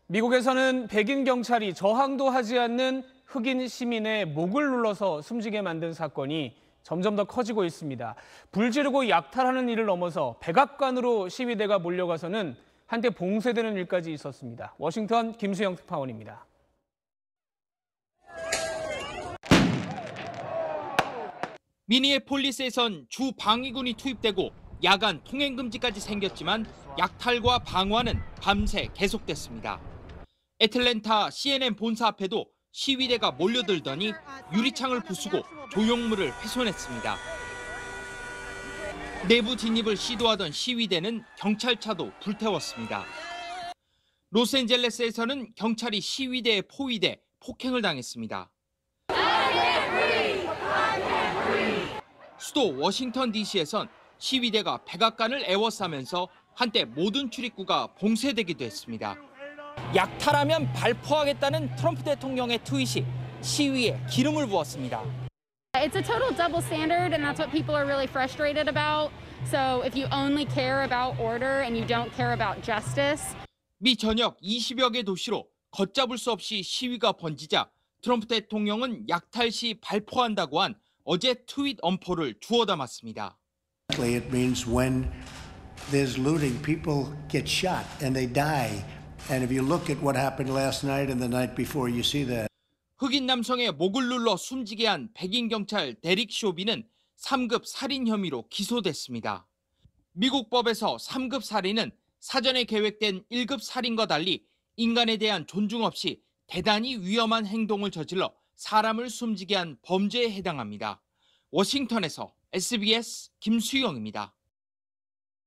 미국에서는 백인 경찰이 저항도 하지 않는 흑인 시민의 목을 눌러서 숨지게 만든 사건이 점점 더 커지고 있습니다. 불 지르고 약탈하는 일을 넘어서 백악관으로 시위대가 몰려가서는 한때 봉쇄되는 일까지 있었습니다. 워싱턴 김수영 특파원입니다. 미니애폴리스에선 주 방위군이 투입되고 야간 통행 금지까지 생겼지만 약탈과 방어는 밤새 계속됐습니다. 애틀랜타 CNN 본사 앞에도 시위대가 몰려들더니 유리창을 부수고 조형물을 훼손했습니다. 내부 진입을 시도하던 시위대는 경찰차도 불태웠습니다. 로스앤젤레스에서는 경찰이 시위대에 포위돼 폭행을 당했습니다. 수도 워싱턴 DC에선 시위대가 백악관을 에워싸면서 한때 모든 출입구가 봉쇄되기도 했습니다. 약탈하면 발포하겠다는 트럼프 대통령의 트윗이 시위에 기름을 부었습니다. It's a total double standard, and that's what people are really frustrated about. So if you only care about order and you don't care about justice. 미 전역 20여 개 도시로 걷잡을 수 없이 시위가 번지자 트럼프 대통령은 약탈 시 발포한다고 한 어제 트윗 엄포를 주워 담았습니다. It means when there's looting, people get shot and they die. And if you look at what happened last night and the night before, you see that. 흑인 남성의 목을 눌러 숨지게 한 백인 경찰 데릭 쇼비는 3급 살인 혐의로 기소됐습니다. 미국 법에서 3급 살인은 사전에 계획된 1급 살인과 달리 인간에 대한 존중 없이 대단히 위험한 행동을 저질러 사람을 숨지게 한 범죄에 해당합니다. 워싱턴에서 SBS 김수영입니다.